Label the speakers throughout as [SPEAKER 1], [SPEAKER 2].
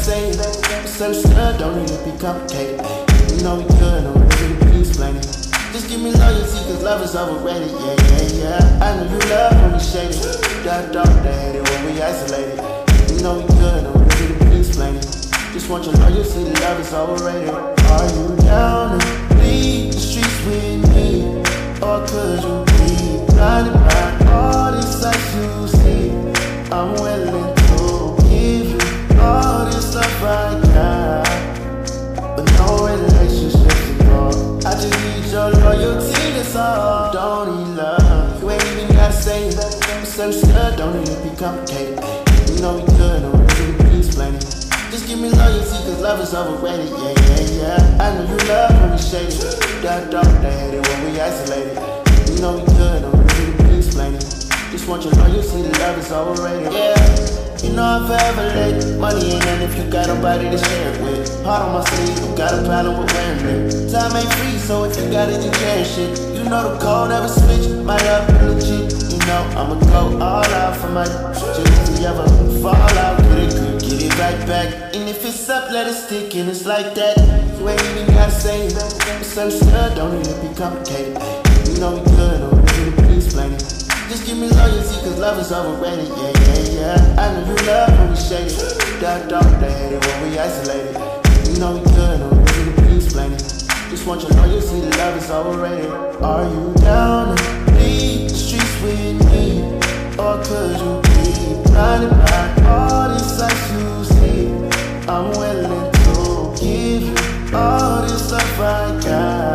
[SPEAKER 1] say it. Misunderstood, don't need to be complicated. You know we good, don't really be explaining. Just give me loyalty, cause love is overrated. Yeah. I know you love when we shaded. That dark, they hate it when we isolated. You know we good, don't really be explaining. Just want your loyalty, the love is overrated. Are you down to leave the streets with me? Or could you be blinded by all these sights you see? I'm willing to give you all this love I got, but no relationships involved. I just need your loyalty, that's all. Don't need love, you ain't even gotta say it. Misunderstood, don't need to be complicated. You know we good, don't really be explaining. Just give me loyalty, cause love is overrated. Yeah. I know you love when we shaded. That dark, they hate it when we isolated. You know we good, don't really be explaining. Just want your loyalty, the love is overrated. Yeah, you know I'm forever late. Money ain't nothing if you got nobody to share it with. Heart on my sleeve, you got a problem with wearing it. Time ain't free, so if you got it, you cherish it. You know the code never switch, my love legit. You know I'ma go all out for my just if you ever fall out, get it right back. And if it's up, let it stick, and it's like that. You ain't even gotta say it. Misunderstood, don't need to be complicated. You know we good, don't really be explaining. Just give me loyalty, cause love is overrated. Yeah. I know you love when we shaded. That dark, they hate it when we isolated. You know we good, don't really be explaining. Just want your loyalty, the love is overrated. Are you down to leave the streets with me? Or could you be blinded by all these sights you see? I'm willing to give you all this love I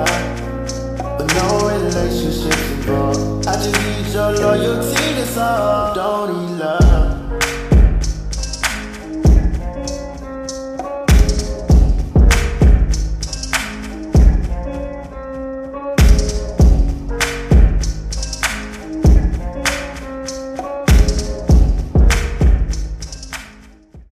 [SPEAKER 1] got, but no relationships involved. I just need your loyalty, that's all.